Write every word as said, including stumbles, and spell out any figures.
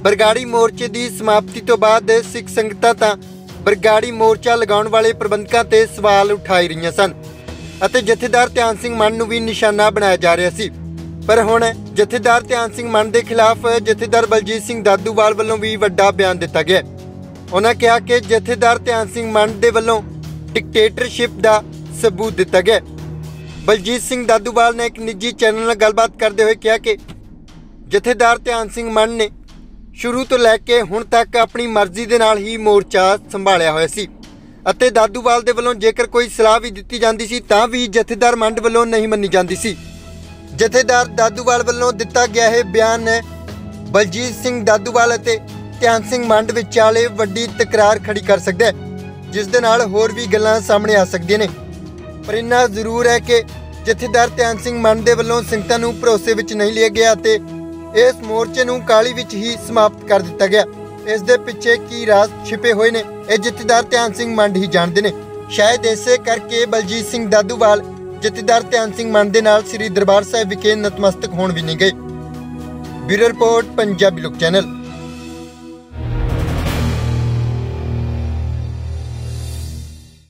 बरगाड़ी मोर्चे की समाप्ति तो बाद सिख संगतां तां बरगाड़ी मोर्चा लगाउण वाले प्रबंधकां ते सवाल उठाई रहीआं सन अते जथेदार ध्यान सिंह मान नूं भी निशाना बनाया जा रहा सी। पर हुण जथेदार ध्यान सिंह मान के खिलाफ जथेदार बलजीत सिंह दादूवाल वालों भी वड्डा बयान दिता गया। उन्होंने कहा कि जथेदार ध्यान सिंह मान दे वालों डिकटेटरशिप का सबूत दिता गया। बलजीत सिंह दादूवाल ने एक निजी चैनल नाल गलबात करते हुए कहा कि जथेदार ध्यान सिंह मान ने शुरू तो लैके हुण तक अपनी मर्जी दे नाल ही मोर्चा संभालिया होया सी अते दादूवाल दे वल्लों जेकर कोई सलाह भी दित्ती जांदी सी तां भी जथेदार मंड वल्लों नहीं मन्नी जांदी सी। जथेदार दादूवाल वल्लों दिता गया है बयान बलजीत सिंह दादूवाल अते ध्यान सिंह मंड विचाले वड्डी तकरार खड़ी कर सकदा है, जिस दे नाल होर भी गल्लां सामने आ सकदियां ने। पर इन्ना जरूर है कि जथेदार ध्यान सिंह मंड दे वल्लों संगतां नूं भरोसे विच नहीं लिया गया अते इस मोर्चे नूं काली विच ही समाप्त कर दिता गया। इस दे पिछे की राज छिपे हुए ने ये जथेदार ध्यान सिंह मंड ही जानते ने। शायद इसे करके बलजीत सिंह दादूवाल जथेदार ध्यान सिंह मंड दे नाल श्री दरबार साहिब विखे नतमस्तक होण भी नहीं गए। ब्यूरो रिपोर्ट पंजाबी लोक चैनल।